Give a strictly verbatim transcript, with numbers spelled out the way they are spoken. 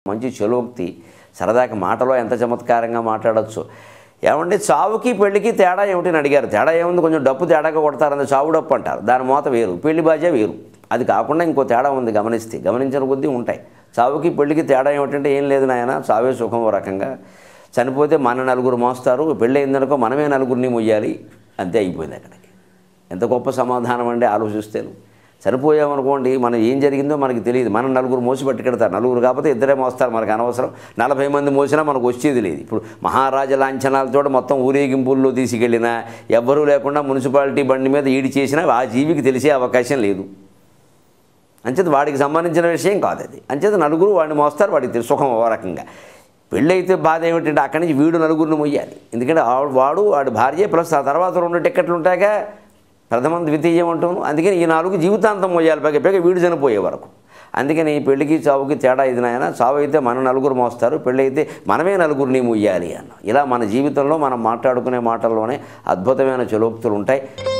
మంచి చలోక్తి, సరదాకి మాటలో ఎంత చమత్కారంగా మాట్లాడచ్చు. ఏమంటే చావుకి పెళ్లికి తేడా ఏమిటి అని అడిగారు. తేడా ఏముంది, కొంచెం డప్పు తేడాగా కొడతారు, అంత చావు డప్పు అంటారు, దాని మోత వేరు, పెళ్లి బాజా వేరు. అది కాకుండా ఇంకో తేడా ఉంది, గమనిస్తే గమనించిన కొద్దీ ఉంటాయి. చావుకి పెళ్లికి తేడా ఏమిటంటే ఏం లేదు నాయన, చావే సుఖం ఓ రకంగా, చనిపోతే మన నలుగురు మోస్తారు, పెళ్ళి అయిందనుకో మనమే నలుగురిని మొయ్యాలి, అంతే అయిపోయింది అక్కడికి. ఎంత గొప్ప సమాధానం అండి ఆలోచిస్తేను. చనిపోయామనుకోండి, మనం ఏం జరిగిందో మనకి తెలియదు, మనం నలుగురు మోసి పట్టుకెడతారు, నలుగురు కాకపోతే ఇద్దరే మోస్తారు, మనకు అనవసరం. నలభై మంది మోసినా మనకు వచ్చేది లేదు. ఇప్పుడు మహారాజ లాంఛనాలతో మొత్తం ఊరేగింపుల్లో తీసుకెళ్ళినా, ఎవ్వరూ లేకుండా మున్సిపాలిటీ బండి మీద ఈడి చేసినా ఆ జీవికి తెలిసే అవకాశం లేదు. అంచేత వాడికి సంబంధించిన విషయం కాదు అది. అంచేత నలుగురు వాడిని మోస్తారు, వాడికి తెలుసు సుఖం ఓ రకంగా. పెళ్ళి అయితే బాధ ఏమిటంటే అక్కడి నుంచి వీడు నలుగురిని మొయ్యాలి. ఎందుకంటే వాడు వాడి భార్య ప్లస్ ఆ తర్వాత రెండు టికెట్లు ఉంటాయిగా, ప్రథమం ద్వితీయం అంటాను. అందుకని ఈ నాలుగు జీవితాంతం మొయ్యాలి, పైగా పైగా వీడు చనిపోయే వరకు. అందుకని పెళ్లికి చావుకి తేడా ఇది నాయన, చావు అయితే మన నలుగురు మోస్తారు, పెళ్ళి అయితే మనమే నలుగురిని మొయ్యాలి అన్న. ఇలా మన జీవితంలో మనం మాట్లాడుకునే మాటల్లోనే అద్భుతమైన చలోక్తులు ఉంటాయి.